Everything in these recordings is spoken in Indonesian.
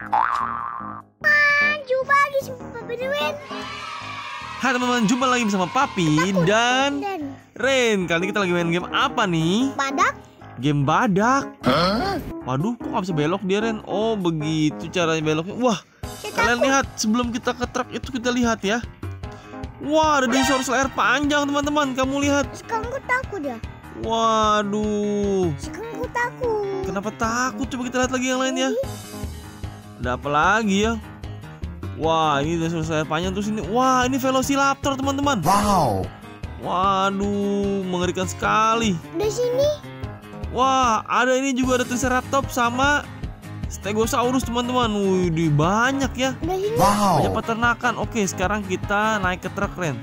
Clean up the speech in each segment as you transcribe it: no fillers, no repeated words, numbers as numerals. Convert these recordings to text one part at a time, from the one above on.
Jumpa lagi sama Papi Ren. Hai teman-teman, jumpa lagi bersama Papi dan Ren. Kali ini kita lagi main game apa nih? Badak. Game badak. Waduh, kok gak bisa belok dia, Ren? Oh, begitu caranya beloknya. Wah, kalian lihat, sebelum kita ke truk itu kita lihat ya. Wah, ada dinosaurus layar panjang, teman-teman. Kamu lihat. Sekarang gue takut ya. Waduh. Sekarang gue takut. Kenapa takut? Coba kita lihat lagi yang lain ya. Ada apa lagi ya? Wah, ini dinosaurus layar panjang terus ini. Wah, ini Velociraptor, teman-teman. Wow. Waduh, mengerikan sekali. Di sini. Wah, ada ini juga, ada Triceratops sama Stegosaurus, teman-teman. Wih, banyak ya. Di sini. Wow. Banyak peternakan. Oke, sekarang kita naik ke truk, Ren.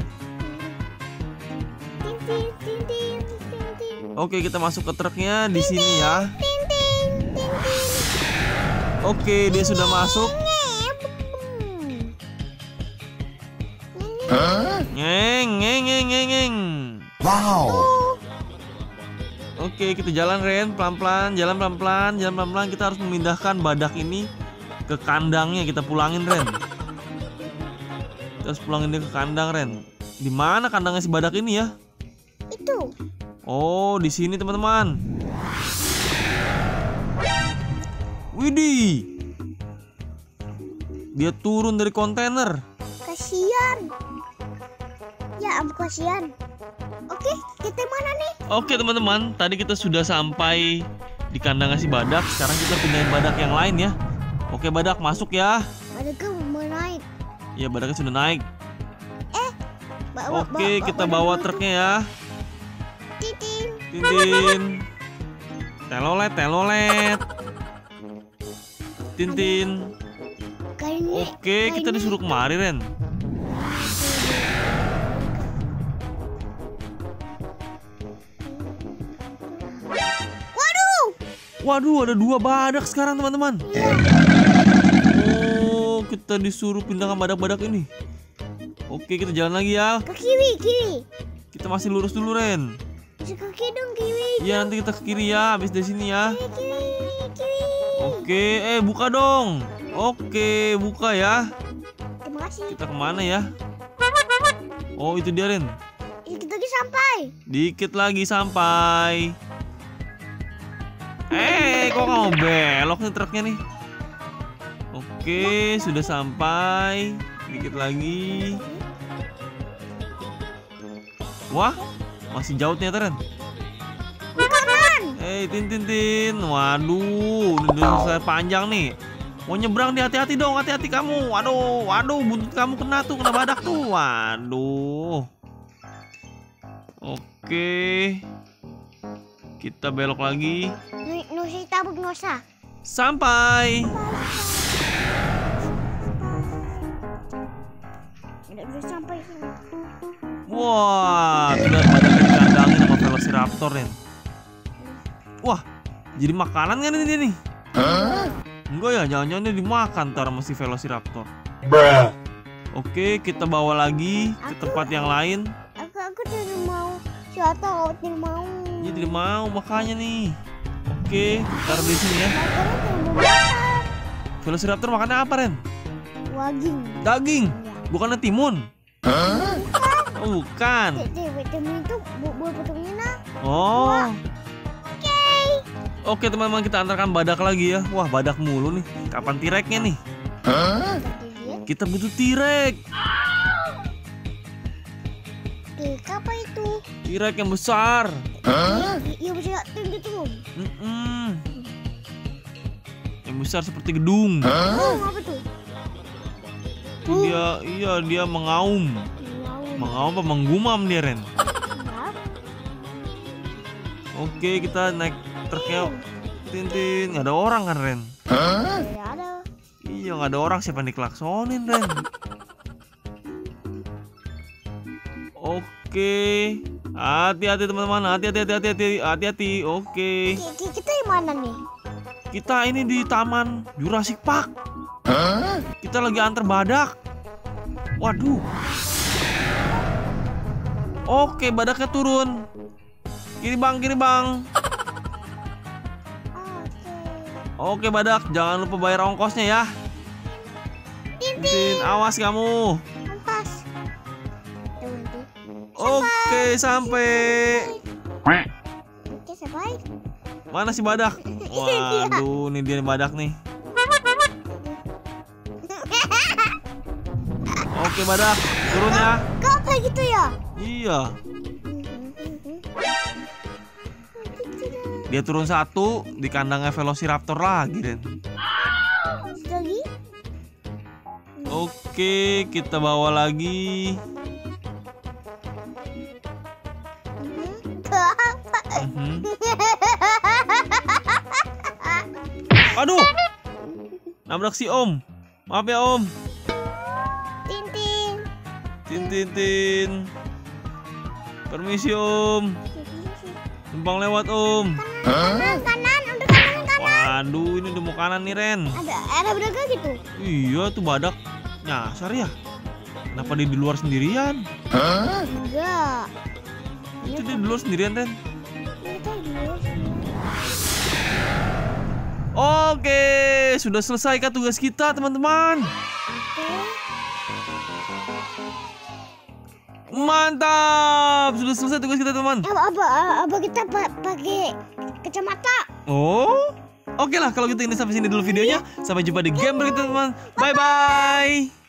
Tin, tin, tin, tin, tin, tin. Oke, kita masuk ke truknya di sini ya. Tin, tin, tin, tin. Oke, dia sudah masuk. Ngeng. Wow. Oke, kita jalan, Ren, pelan-pelan, jalan pelan-pelan. Kita harus memindahkan badak ini ke kandangnya. Kita pulangin, Ren. Kita harus pulangin dia ke kandang, Ren. Di mana kandangnya si badak ini ya? Itu. Oh, di sini, teman-teman. Widih. Dia turun dari kontainer. Kasian. Ya ampun, kasian. Oke, kita mana nih? Oke, teman-teman, tadi kita sudah sampai di kandang si badak. Sekarang kita pindahin badak yang lain ya. Oke, badak masuk ya. Badaknya mau naik. Ya, badaknya sudah naik. Oke, kita bawa truknya ya. Titin. Tintin. Telolet. Tintin. Oke, kita disuruh kemari, Ren. Waduh, ada 2 badak sekarang, teman-teman. Oh, kita disuruh pindahkan badak-badak ini. Oke, kita jalan lagi ya. Ke kiri. Kita masih lurus dulu, Ren. Ke kiri dong, kiri. Ya, nanti kita ke kiri ya, habis dari sini ya. Kiri. Oke, buka dong. Oke, buka ya. Terima kasih. Kita kemana ya? Oh, itu dia, Ren. Kita lagi sampai. Dikit lagi sampai. Kok nggak mau belok nih truknya nih? Oke, sudah sampai. Dikit lagi. Wah, masih jauh ternyata, Ren. Kanan. Tin. Waduh, udah saya panjang nih. Mau nyebrang, hati-hati dong, hati-hati kamu. Waduh, buntut kamu kena badak tuh. Waduh. Oke. Kita belok lagi. Nusa tabuk nusa. Sampai. Udah sampai. Wah, sudah badak dikandangin sama Velociraptor, Ren. Wah, jadi makanan kan ini dia nih? Enggak ya, jangan-jangan dia dimakan ntar sama si Velociraptor. Oke, kita bawa lagi ke tempat yang lain. Aku tidak mau. Siapa kau tidak mau? Dia tidak mau, makanya nih. Oke, taruh di sini ya. Velociraptor makannya apa, Ren? Daging. Bukannya timun? Oh, bukan. Timun itu buat potongnya nah. Oh. Oke, teman-teman, kita antarkan badak lagi ya. Wah, badak mulu nih. Kapan T-Rex-nya nih? Kita butuh T-Rex. Apa itu? T-Rex yang besar. Iya besar tinggi tuh. Yang besar seperti gedung. Oh, apa tuh? Dia mengaum. Mengaum apa menggumam dia, Ren? Oke, kita naik truknya. Tintin, nggak ada orang kan, Ren? Tidak ada. Iya, nggak ada orang, siapa yang diklaksonin, Ren? Oke, hati-hati teman-teman, hati-hati. Oke. Kita di mana nih? Kita ini di Taman Jurassic Park. Kita lagi antar badak. Waduh. Oke, badaknya turun. Kiri bang. Oke. Oke badak, jangan lupa bayar ongkosnya ya. Tintin, awas kamu. Awas. Oke, sampai. Oke, sampai. Mana si badak? Waduh, ini dia badak nih. Oke, badak, turun ya. Kok kayak gitu ya? Iya. Dia turun satu di kandangnya Velociraptor lagi, Den. Lagi? Oke, kita bawa lagi. Mhm. Aduh, nabrak si Om. Maaf ya Om. Tintin. Tin. Permisi Om. Numpang lewat Om. Kanan, udah kanan. Waduh, ini udah mau kanan nih Ren. Ada bedaga gitu. Iya tuh badak nyasar ya. Kenapa dia di luar sendirian? Enggak. Itu dia di luar sendirian Ren. Oke, sudah selesai kan tugas kita teman-teman. Mantap, sudah selesai tugas kita teman. Apa kita pakai kacamata? Oh, oke lah kalau gitu ini sampai sini dulu videonya. Sampai jumpa di game berikutnya teman. Bye bye.